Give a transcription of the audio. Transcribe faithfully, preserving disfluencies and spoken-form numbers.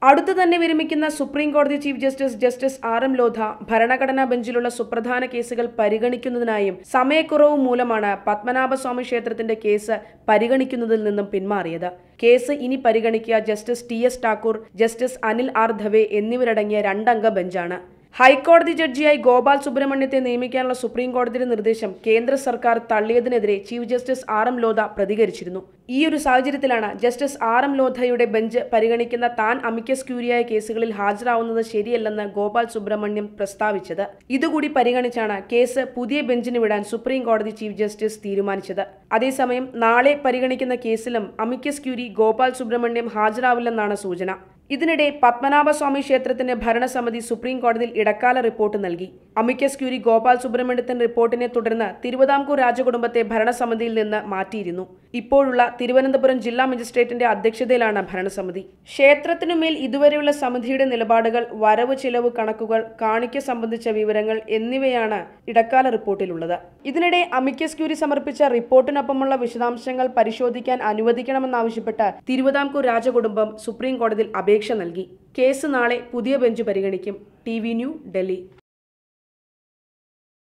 അടുത്തു തന്നെ വിരമിക്കുന്ന സുപ്രീം കോടതി chief justice justice R M Lodha ഭരണഘടനാ ബെഞ്ചിലുള്ള സുപ്രധാന കേസുകൾ പരിഗണിക്കുന്നതിനായും സമയക്കുറവ് മൂലമാണ് പത്മനാഭസ്വാമി ക്ഷേത്രത്തിന്റെ കേസ് പരിഗണിക്കുന്നതിൽ നിന്നും പിന്മാറിയത്. കേസ് ഇനി പരിഗണിക്കുക justice T S Thakur, justice Anil R Dave എന്നിവരടങ്ങിയ രണ്ടംഗ ബെഞ്ചാണ്. ഹൈക്കോടതി ജഡ്ജിയായി ഗോപാൽ സുബ്രഹ്മണ്യത്തെ നിയമിക്കാനുള്ള സുപ്രീം കോടതിയുടെ നിർദ്ദേശം കേന്ദ്ര സർക്കാർ തള്ളിയതിനെതിരെ chief justice R M Lodha പ്രതികരിച്ചിരുന്നു. ഈ ഒരു സാഹചര്യത്തിലാണ് ജസ്റ്റിസ് ആർ എം ലോധയുടെ ബെഞ്ച് പരിഗണിക്കുന്ന താൻ അമിക്കസ് ക്യൂറിയായ കേസുകളിൽ ഹാജരാവുന്നത് ശരിയല്ലെന്ന് ഗോപാൽ സുബ്രഹ്മണ്യം പ്രസ്താവിച്ചത്. ഇതുകൂടി പരിഗണിച്ചാണ് കേസ് പുതിയ ബെഞ്ചിന് വിടാൻ സുപ്രീം കോടതി ചീഫ് ജസ്റ്റിസ് തീരുമാനിച്ചത്. അതേസമയം നാളെ പരിഗണിക്കുന്ന കേസിലും അമിക്കസ് ക്യൂറി ഗോപാൽ സുബ്രഹ്മണ്യം ഹാജരാവില്ലെന്നാണ് സൂചന. ഇതിനിടെ പത്മനാഭസ്വാമി ക്ഷേത്രത്തിന്റെ ഭരണസമിതി സുപ്രീം കോടതിയിൽ ഇടക്കാല റിപ്പോർട്ട് നൽകി. അമിക്കസ് ക്യൂറി ഗോപാൽ സുബ്രഹ്മണ്യത്തിന്റെ റിപ്പോർട്ടിനെ തുടർന്ന് തിരുവിതാംകൂർ രാജകുടുംബത്തെ ഭരണസമിതിയിൽ നിന്ന് മാറ്റിയിരുന്നു. ഇപ്പോഴുള്ള തിരുവനന്തപുരം ജില്ലാ മജിസ്ട്രേറ്റിന്റെ അധ്യക്ഷതയിലാണ് ഭരണസമിതി. ക്ഷേത്രത്തിനുമേൽ ഇതുവരെയുള്ള സമിതിയുടെ നിലപാടുകൾ, വരവ് ചിലവ് കണക്കുകൾ, കാണിക്ക സംബന്ധിച്ച വിവരങ്ങൾ എന്നിവയാണ് ഇടക്കാല റിപ്പോർട്ടിലുള്ളത്. ഇതിനിടെ അമിക്കസ് ക്യൂറി സമർപ്പിച്ച റിപ്പോർട്ടിനൊപ്പമുള്ള വിശദാംശങ്ങൾ പരിശോധിക്കാൻ അനുവദിക്കണമെന്നാവശ്യപ്പെട്ട് തിരുവിതാംകൂർ രാജകുടുംബം സുപ്രീം കോടതിയിൽ അപേക്ഷ നൽകി. കേസ് നാളെ പുതിയ ബെഞ്ച് പരിഗണിക്കും. T V news, Delhi.